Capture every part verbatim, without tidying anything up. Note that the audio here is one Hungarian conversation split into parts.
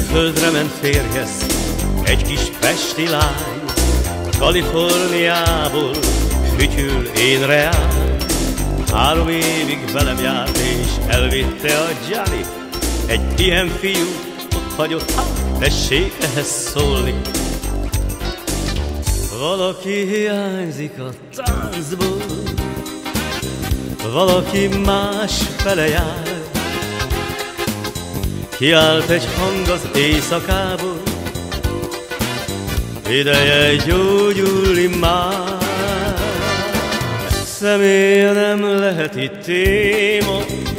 Külföldre ment férjhez egy kis pesti lány, Kaliforniából fütyül énre áll. Három évig velem járt és elvitte a Gianni. Egy ilyen fiú ott hagyott, tessék ehhez szólni. Valaki hiányzik a táncból, valaki más fele jár. Kiállt egy hang az éjszakából, ideje gyógyulni már. Személye nem lehet itt téma,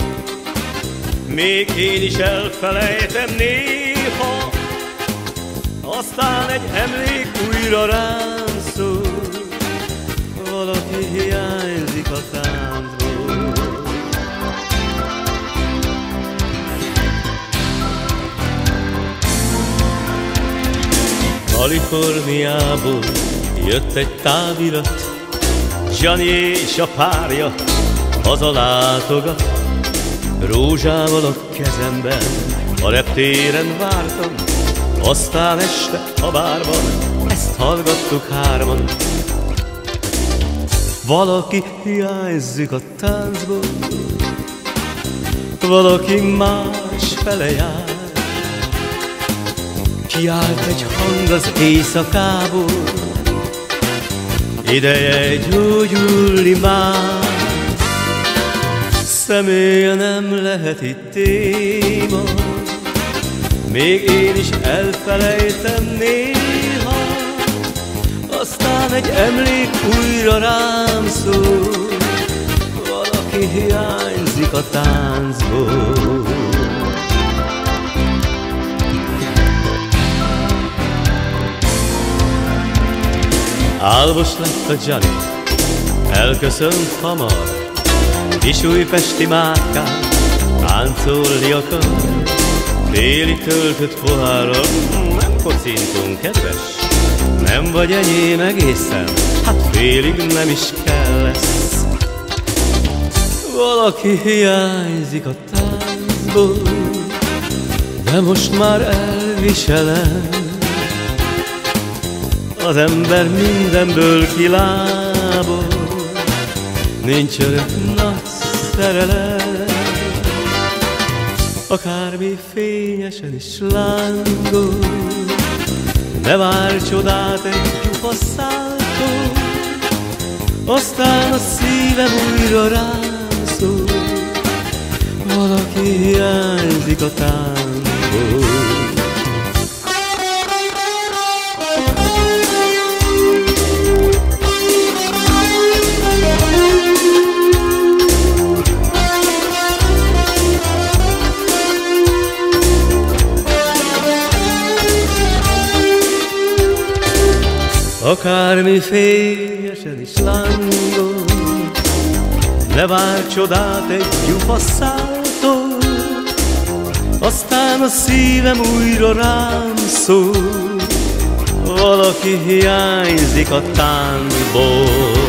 még én is elfelejtem néha. Aztán egy emlék újra rám szól, valaki hiányzik a táncból. Kaliforniából jött egy távirat, Gianni és a párja hazalátogat. Rózsával a kezemben a reptéren vártam, aztán este a bárban ezt hallgattuk hárman. Valaki hiányzik a táncból, valaki más fele jár. Kiállt egy hang az éjszakából, ideje gyógyulni már. Személye nem lehet itt téma, még én is elfelejtem néha. Aztán egy emlék újra rám szól, valaki hiányzik a táncból. Álmos lett a Gianni, elköszönt hamar, kis újpesti mákkán táncolni akar. Félig töltött pohárral, nem kocintunk, kedves, nem vagy enyém egészen, hát félig nem is kell lesz. Valaki hiányzik a táncból, de most már elviselem. Az ember mindenből kilábol, nincs örök nagy szerelem. Akármi fényesen is lángol, ne várj csodát egy csupa száltól. Aztán a szívem újra rám szól, valaki hiányzik a táncból. Akármi fényesen is lángol, ne várj csodát egy gyufa száltól. Aztán a szívem újra rám szól, valaki hiányzik a táncból.